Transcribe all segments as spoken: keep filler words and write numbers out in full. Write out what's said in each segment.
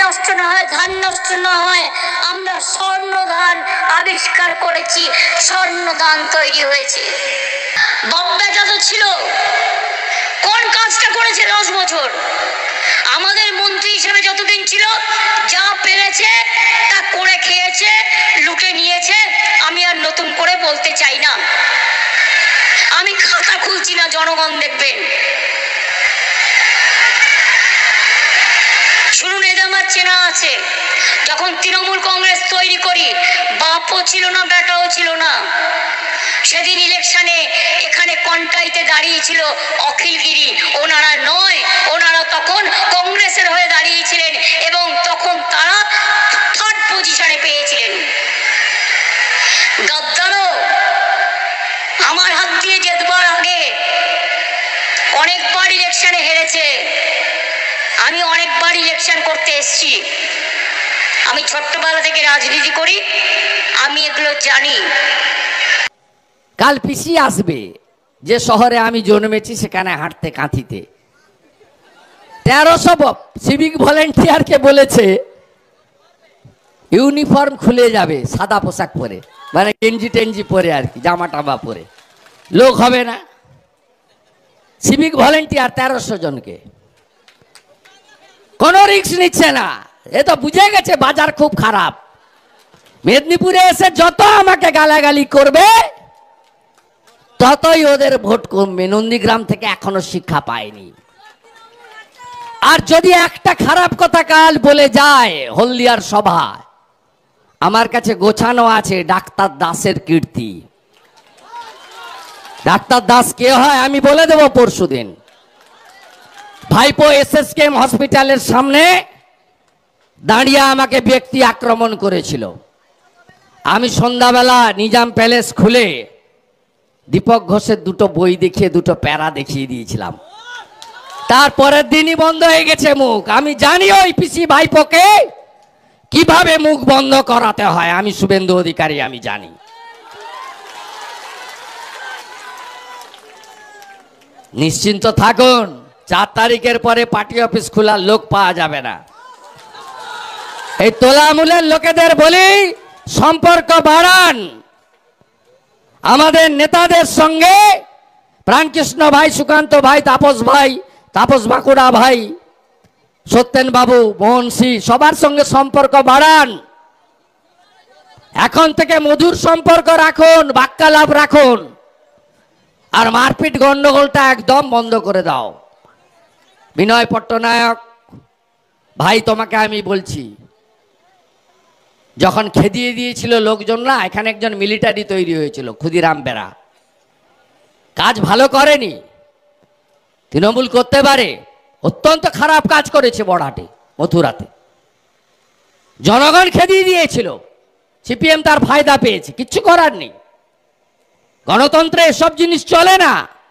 নষ্ট না হয়, ধান নষ্ট না হয়, আমরা স্বর্ণ ধান আবিষ্কার করেছি, স্বর্ণ ধান তৈরি হয়েছে। বব্বেটা তো ছিল, কোন কাজটা করেছে দশ বছর? আমাদের মন্ত্রী হিসেবে যতদিন ছিল যা পেরেছে তা করে খেয়েছে, লুটে নিয়েছে। আমি আর নতুন করে বলতে চাই না, আমি খাতা খুলছি না, জনগণ দেখবেন। শুনুন, এদের আমার চেনা আছে। যখন তৃণমূল কংগ্রেস তৈরি করি, বাপও ছিল না, বেটাও ছিল না। সেদিন ইলেকশনে এখানে কন্টাইতে দাঁড়িয়েছিল অখিলগিরি, ওনারা নয়, ওনারা তখন কংগ্রেসের হয়ে দাঁড়িয়েছিলেন এবং তখন তারা থার্ড পজিশনে পেয়েছিলেন। গাদ্দারও আমার হাত দিয়ে জেতবার আগে অনেকবার ইলেকশনে হেরেছে। আমি অনেকবার ইলেকশন করতে এসেছি, আমি ছোট্টবেলা থেকে রাজনীতি করি, আমি এগুলো জানি। কাল পিসি আসবে যে শহরে আমি জন্মেছি, সেখানে হাঁটতে কাঁথিতে তেরোশো সিভিক ভলেন্টিয়ারকে বলেছে ইউনিফর্ম খুলে যাবে, সাদা পোশাক পরে, মানে গেঞ্জি টেঞ্জি পরে আর কি, জামা টামা পরে, লোক হবে না। সিভিক ভলেন্টিয়ার তেরোশো জনকে, কোনো রিস্ক নিচ্ছে না। এ তো বুঝে গেছে বাজার খুব খারাপ। মেদিনীপুরে এসে যত আমাকে গালাগালি করবে ততই ওদের ভোট কমবে। নন্দীগ্রাম থেকে এখনো শিক্ষা পায়নি। আর যদি একটা খারাপ কথা কাল বলে যায় হলদিয়ার সভায়, আমার কাছে গোছানো আছে ডাক্তার দাসের কীর্তি। ডাক্তার দাস কে হয় আমি বলে দেব পরশুদিন। ভাইপো এসএসকেএম হসপিটালের সামনে দাঁড়িয়ে আমাকে ব্যক্তি আক্রমণ করেছিল। আমি সন্ধ্যাবেলা নিজাম প্যালেস খুলে দীপক ঘোষের দুটো বই দেখিয়ে দুটো প্যারা দেখিয়ে দিয়েছিলাম। তারপরের দিনই বন্ধ হয়ে গেছে মুখ। আমি জানি ওই পিসি ভাইপোকে কিভাবে মুখ বন্ধ করাতে হয়। আমি শুভেন্দু অধিকারী, আমি জানি। নিশ্চিন্ত থাকুন, চার তারিখের পরে পার্টি অফিস খোলার লোক পাওয়া যাবে না। এই তোলামূলের লোকেদের বলি সম্পর্ক বাড়ান। আমাদের নেতাদের সঙ্গে প্রাণকৃষ্ণ ভাই, সুকান্ত ভাই, তাপস ভাই, তাপস বাঁকুড়া ভাই, সত্যেন বাবু, মোহন সিং, সবার সঙ্গে সম্পর্ক বাড়ান। এখন থেকে মধুর সম্পর্ক রাখুন, বাক্যালাপ রাখুন, আর মারপিট গন্ডগোলটা একদম বন্ধ করে দাও। বিনয় পট্টনায়ক ভাই, তোমাকে আমি বলছি, যখন খেদিয়ে দিয়েছিল লোকজন না, এখানে একজন মিলিটারি তৈরি হয়েছিল ক্ষুদিরাম বেরা, কাজ ভালো করেনি। তৃণমূল করতে পারে, অত্যন্ত খারাপ কাজ করেছে বড়হাটে, মথুরাতে। জনগণ খেদিয়ে দিয়েছিল, সিপিএম তার ফায়দা পেয়েছে, কিচ্ছু করার নেই। গণতন্ত্রে এসব জিনিস চলে না।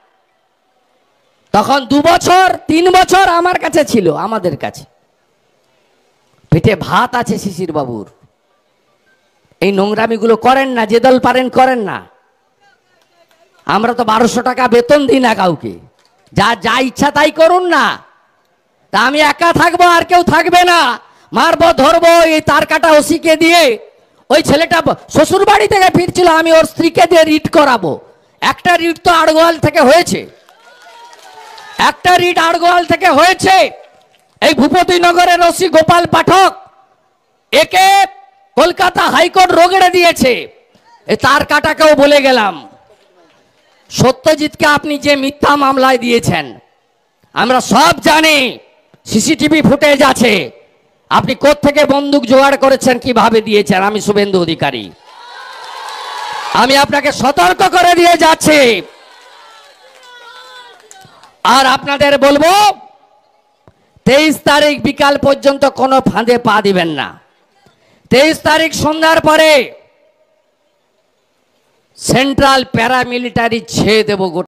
তখন দু বছর তিন বছর আমার কাছে ছিল, আমাদের কাছে পেটে ভাত আছে শিশির বাবুর। এই নোংরামিগুলো করেন না, যে দল পারেন করেন না। আমরা তো বারোশো টাকা বেতন দিই না কাউকে, যা যা ইচ্ছা তাই করুন না। তা আমি একা থাকবো, আর কেউ থাকবে না, মারবো ধরবো। এই তার কাটা ওসিকে দিয়ে, ওই ছেলেটা শ্বশুর বাড়ি থেকে ফিরছিল, আমি ওর স্ত্রীকে দিয়ে রিট করাবো। একটা রিট তো আড়গোয়াল থেকে হয়েছে, একটা রিট আড়গোয়াল থেকে হয়েছে। এই ভূপতিনগরের ওসি গোপাল পাঠক, একে কলকাতা হাইকোর্ট রোগড়ে দিয়েছে। এই তার কাটাকেও বলে গেলাম, সত্যজিৎকে আপনি যে মিথ্যা মামলায় দিয়েছেন আমরা সব জানি, সিসিটিভি ফুটেজ আছে। আপনি কোত্থেকে বন্দুক জোগাড় করেছেন, কিভাবে দিয়েছেন। আমি শুভেন্দু অধিকারী, আমি আপনাকে সতর্ক করে দিয়ে যাচ্ছি। আর আপনাদের বলবো, তেইশ তারিখ বিকাল পর্যন্ত কোনো ফাঁদে পা দিবেন না। তেইশ তারিখ সন্ধ্যার পরে সেন্ট্রাল প্যারামিলিটারি ছেড়ে দেবো।